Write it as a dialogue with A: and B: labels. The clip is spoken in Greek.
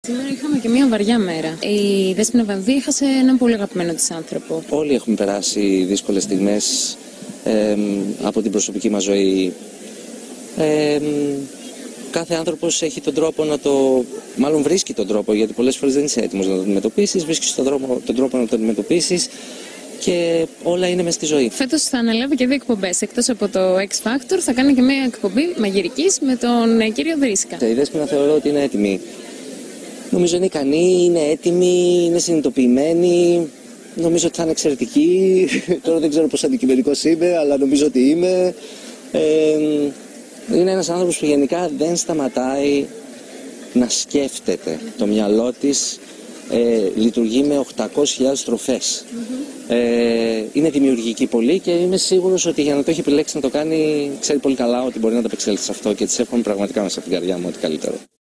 A: Σήμερα είχαμε και μια βαριά μέρα. Η Δέσποινα Βανδύ έχασε έναν πολύ αγαπημένο της άνθρωπο.
B: Όλοι έχουμε περάσει δύσκολες στιγμές από την προσωπική μας ζωή. Κάθε άνθρωπος έχει τον τρόπο να το... Μάλλον βρίσκει τον τρόπο, γιατί πολλές φορές δεν είσαι έτοιμος να το αντιμετωπίσεις. Βρίσκεις τον τρόπο να το αντιμετωπίσεις και όλα είναι μες στη ζωή.
A: Φέτος θα αναλάβει και 2 εκπομπές. Εκτός από το X Factor, θα κάνει και μια εκπομπή μαγειρικής με τον κύριο Δρίσκα.
B: Η Δέσποινα θεωρώ ότι είναι έτοιμη. Νομίζω είναι ικανή, είναι έτοιμη, είναι συνειδητοποιημένη. Νομίζω ότι θα είναι εξαιρετική. Τώρα δεν ξέρω πώς αντικειμενικός είμαι, αλλά νομίζω ότι είμαι. Είναι ένας άνθρωπος που γενικά δεν σταματάει να σκέφτεται. Το μυαλό της λειτουργεί με 800.000 στροφές. Είναι δημιουργική πολύ και είμαι σίγουρος ότι για να το έχει επιλέξει να το κάνει, ξέρει πολύ καλά ότι μπορεί να το απεξέλθει σε αυτό και της εύχομαι πραγματικά μέσα από την καρδιά μου ό,τι καλύτερο.